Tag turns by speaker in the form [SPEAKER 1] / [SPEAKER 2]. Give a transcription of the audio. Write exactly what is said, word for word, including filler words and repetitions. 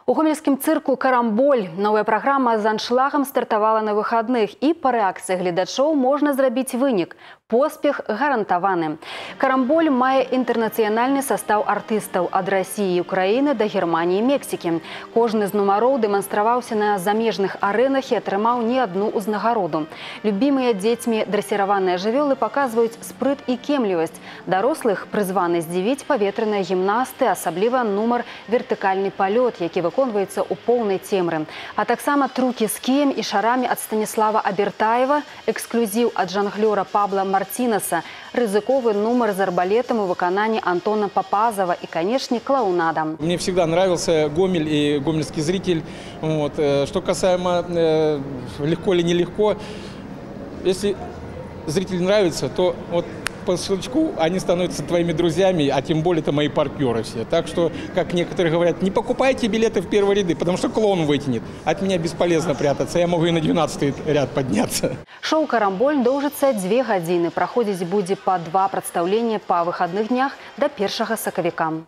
[SPEAKER 1] У гомельскім цырку «Карамболь» новая праграма з аншлагам стартавала на выхадных, і па рэакцыі гледачоў можна зрабіць вынік. Поспех гарантаваны. «Карамболь» мае інтэрнацыянальны састаў артыстаў ад Расіі і Украіны да Германіі і Мексікі. Кожны з нумароў дэманстраваўся на замежных арэнах і атрымаў не адну ўзнагароду. Любімыя дзецьмі дрэсіраваныя жывёлы паказваюць спрыт і кемлівасць. Дарослых прызваны здзівіць паветраныя гімнасты, асабліва нумар «Вертыкальны палёт», які выконваецца ў поўнай цемры. А таксама трукі з кіем і шарамі ад Станіслава Абертаева, эксклюзіў ад жанглёра Пабла Мартинеса, рызыковы нумар з арбалетом у выкананні Антона Папазова и, конечно, клоунада.
[SPEAKER 2] Мне всегда нравился Гомель и гомельский зритель. Вот. Что касаемо э, легко или нелегко, если зритель нравится, то вот по щелчку они становятся твоими друзьями, а тем более это мои партнеры все. Так что, как некоторые говорят, не покупайте билеты в первые ряды, потому что клоун вытянет. От меня бесполезно прятаться, я могу и на двенадцатый ряд подняться.
[SPEAKER 1] Шоу «Карамболь» доўжыцца дзве гадзіны. Праходзіць будзе па два прадстаўлення па выхадных днях да першага сакавіка.